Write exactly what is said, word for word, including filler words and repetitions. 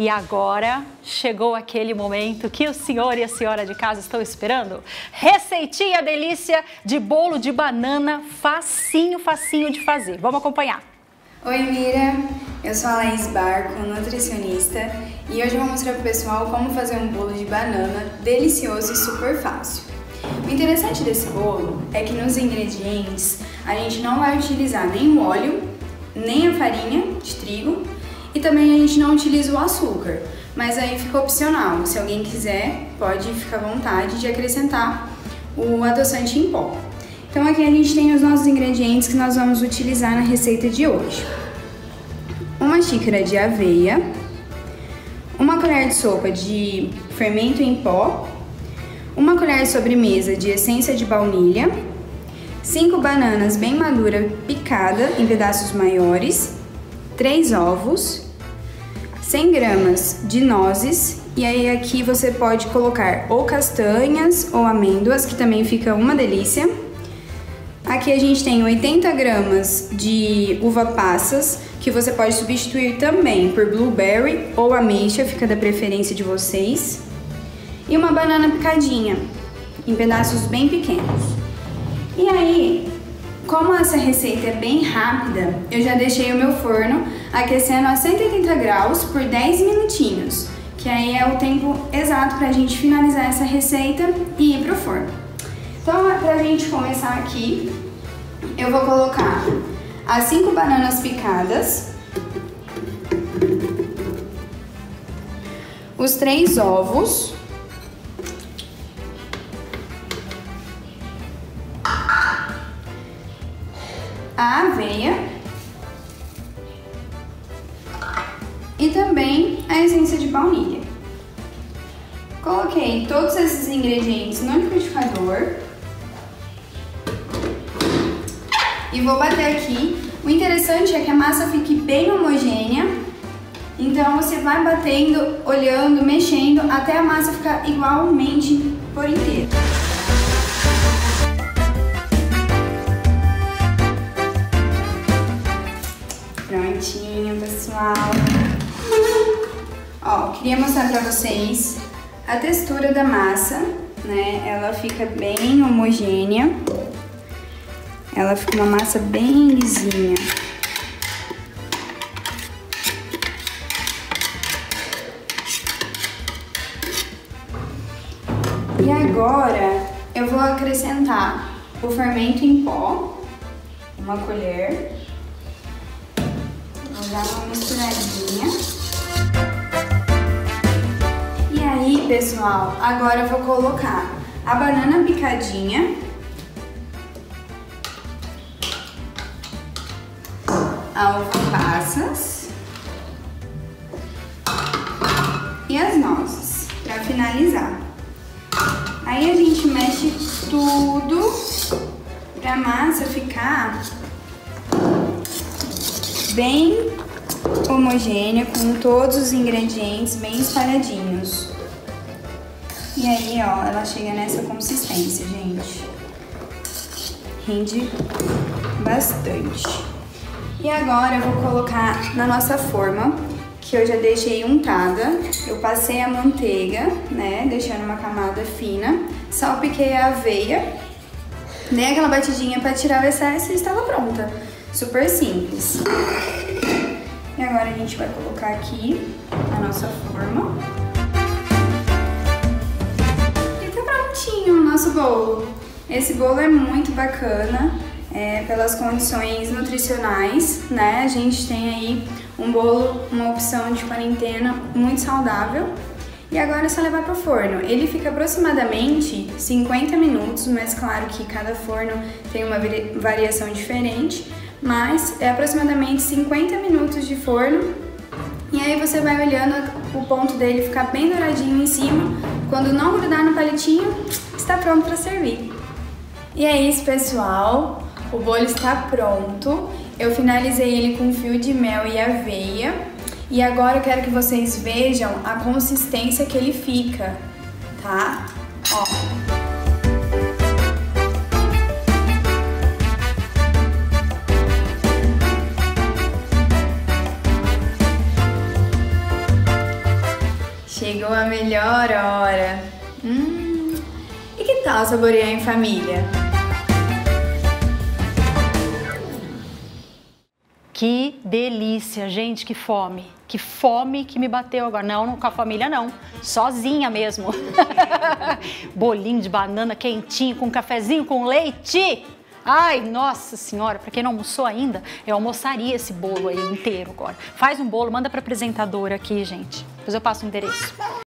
E agora chegou aquele momento que o senhor e a senhora de casa estão esperando. Receitinha delícia de bolo de banana, facinho, facinho de fazer. Vamos acompanhar. Oi Mira, eu sou a Laís Barco, nutricionista, e hoje eu vou mostrar pro pessoal como fazer um bolo de banana delicioso e super fácil. O interessante desse bolo é que nos ingredientes a gente não vai utilizar nem o óleo, nem a farinha de trigo e também a gente não utiliza o açúcar, mas aí fica opcional. Se alguém quiser, pode ficar à vontade de acrescentar o adoçante em pó. Então aqui a gente tem os nossos ingredientes que nós vamos utilizar na receita de hoje. Uma xícara de aveia, uma colher de sopa de fermento em pó, uma colher de sobremesa de essência de baunilha, cinco bananas bem maduras picadas em pedaços maiores, três ovos, cem gramas de nozes, e aí aqui você pode colocar ou castanhas ou amêndoas, que também fica uma delícia. Aqui a gente tem oitenta gramas de uva passas, que você pode substituir também por blueberry ou ameixa, fica da preferência de vocês. E uma banana picadinha, em pedaços bem pequenos. E aí, como essa receita é bem rápida, eu já deixei o meu forno aquecendo a cento e oitenta graus por dez minutinhos, que aí é o tempo exato pra gente finalizar essa receita e ir pro forno. Então, pra gente começar aqui, eu vou colocar as cinco bananas picadas, os três ovos, a aveia e também a essência de baunilha. Coloquei todos esses ingredientes no liquidificador e vou bater aqui. O interessante é que a massa fique bem homogênea, então você vai batendo, olhando, mexendo até a massa ficar igualmente por inteiro. Prontinho, pessoal. Ó, queria mostrar pra vocês a textura da massa, né? Ela fica bem homogênea. Ela fica uma massa bem lisinha. E agora eu vou acrescentar o fermento em pó, uma colher. Vou dar uma misturadinha. E aí, pessoal, agora eu vou colocar a banana picadinha, a uva passas e as nozes, para finalizar. Aí a gente mexe tudo para a massa ficar bem homogênea, com todos os ingredientes bem espalhadinhos. E aí, ó, ela chega nessa consistência, gente. Rende bastante. E agora eu vou colocar na nossa forma, que eu já deixei untada. Eu passei a manteiga, né, deixando uma camada fina. Salpiquei a aveia, dei aquela batidinha para tirar o excesso e estava pronta. Super simples. E agora a gente vai colocar aqui a nossa forma. E tá prontinho o nosso bolo. Esse bolo é muito bacana, é, pelas condições nutricionais, né? A gente tem aí um bolo, uma opção de quarentena muito saudável. E agora é só levar pro forno. Ele fica aproximadamente cinquenta minutos, mas claro que cada forno tem uma variação diferente. Mas é aproximadamente cinquenta minutos de forno. E aí você vai olhando o ponto dele ficar bem douradinho em cima. Quando não grudar no palitinho, está pronto para servir. E é isso, pessoal. O bolo está pronto. Eu finalizei ele com fio de mel e aveia. E agora eu quero que vocês vejam a consistência que ele fica, tá? Ó. Chegou a melhor hora. Hum, e que tal saborear em família? Que delícia, gente, que fome. Que fome que me bateu agora. Não, não com a família não, sozinha mesmo. Bolinho de banana quentinho, com cafezinho, com leite. Ai, nossa senhora, pra quem não almoçou ainda, eu almoçaria esse bolo aí inteiro agora. Faz um bolo, manda pra apresentadora aqui, gente. Depois eu passo o endereço.